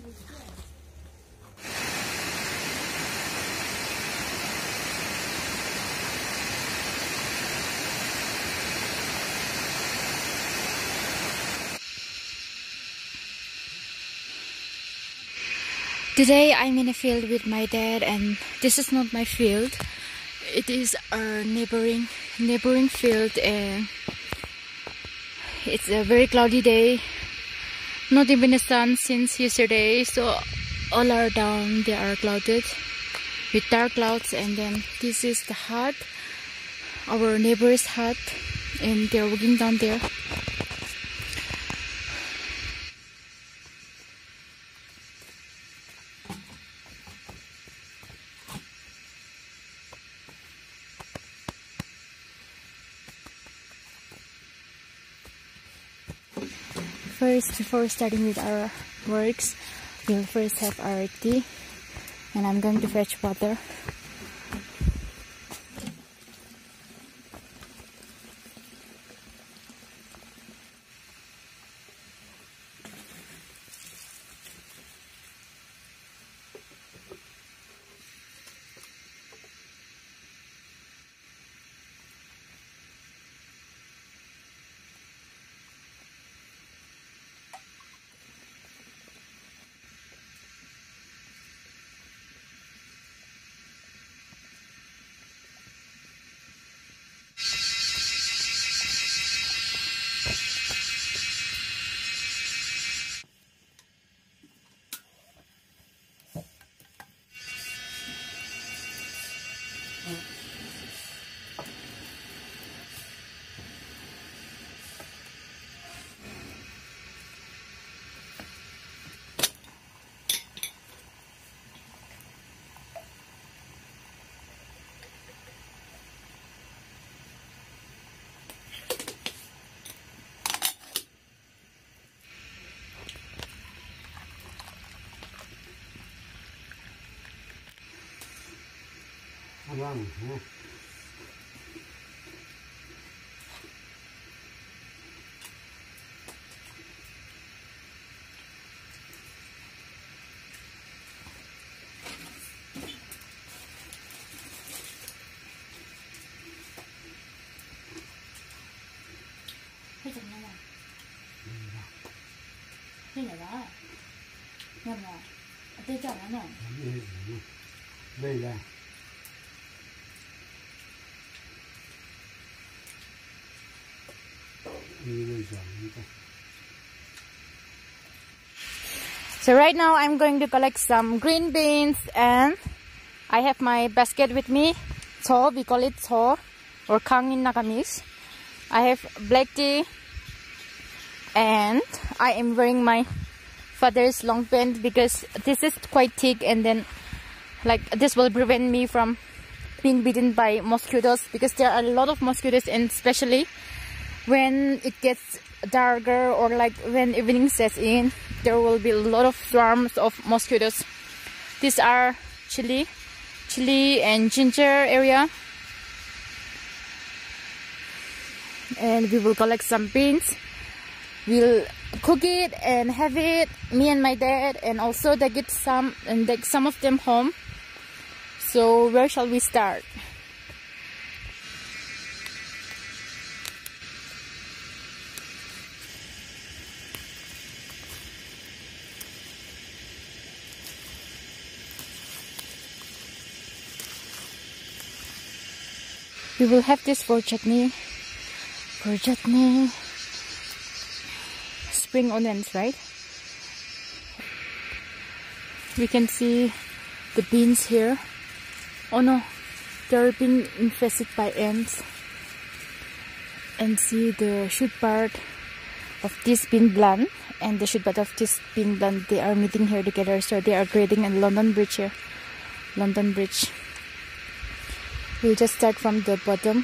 Today I'm in a field with my dad, and this is not my field. It is our neighboring field, and it's a very cloudy day. Not even the sun since yesterday, so all are down. They are clouded with dark clouds. And then this is the hut, our neighbor's hut, and they're working down there. First, before starting with our works, we'll first have our tea, and I'm going to fetch water. Vâng, đây là So right now I'm going to collect some green beans, and I have my basket with me. So we call it so, or kang in Nagamis. I have black tea, and I am wearing my father's long pant because this is quite thick, and then like this will prevent me from being bitten by mosquitoes, because there are a lot of mosquitoes, and especially when it gets darker or like when evening sets in, there will be a lot of swarms of mosquitoes. These are chili and ginger area, and we will collect some beans. We'll cook it and have it, me and my dad, and also they get some and take some of them home. So where shall we start? We will have this for chutney. Spring onions, right? We can see the beans here. Oh no, they're being infested by ants. And see the shoot part of this bean plant and the shoot part of this bean plant. They are meeting here together, so they are creating a London Bridge here. London Bridge. We'll just start from the bottom.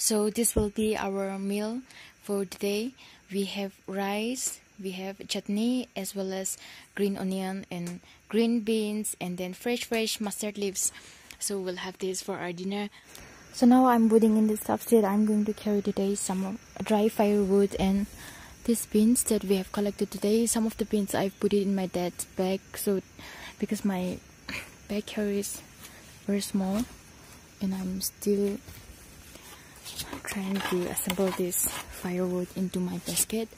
So this will be our meal for today. We have rice, we have chutney, as well as green onion and green beans, and then fresh mustard leaves. So we'll have this for our dinner. So now I'm putting in the stuff that I'm going to carry today, some dry firewood and these beans that we have collected today. Some of the beans I've put it in my dad's bag, so because my bag here is very small and I'm still trying to assemble this firewood into my basket.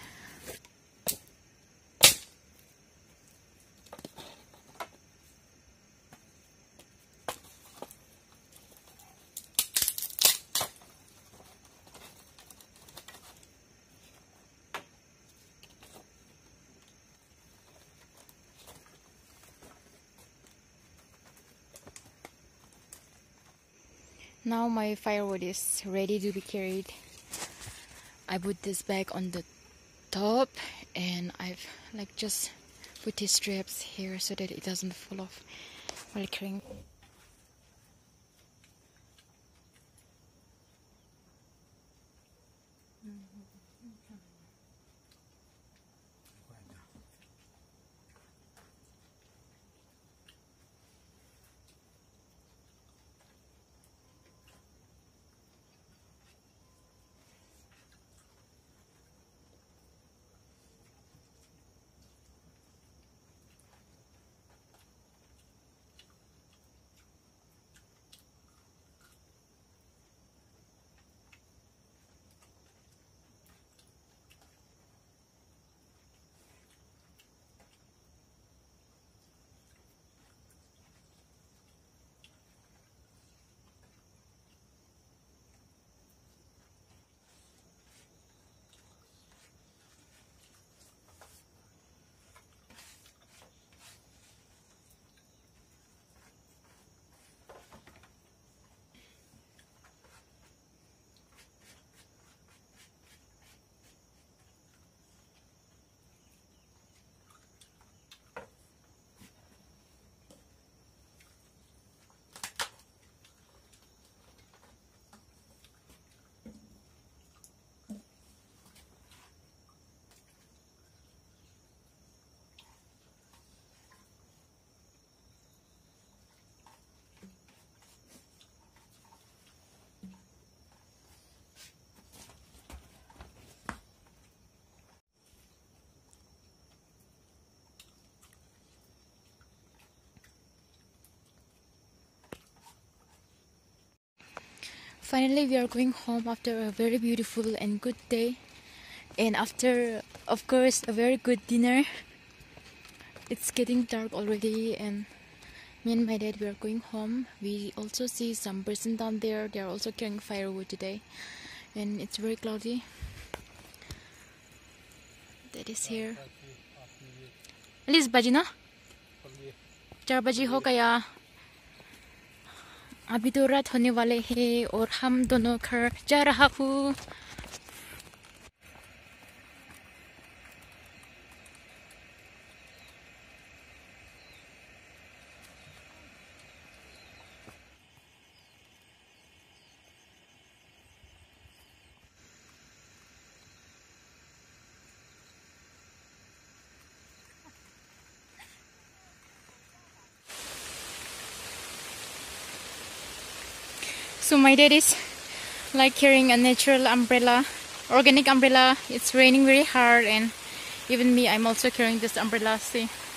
Now my firewood is ready to be carried. I put this bag on the top and I've like just put these straps here so that it doesn't fall off while carrying. Finally, we are going home after a very beautiful and good day, and after, of course, a very good dinner. It's getting dark already, and me and my dad, we are going home. We also see some person down there. They are also carrying firewood today, and it's very cloudy. That is here. Alice baji na? 4 बजे हो गया. अभी तो रात होने वाले हैं और हम दोनों घर जा रहा हूँ. So my dad is like carrying a natural umbrella, organic umbrella. It's raining very hard, and even me, I'm also carrying this umbrella. See.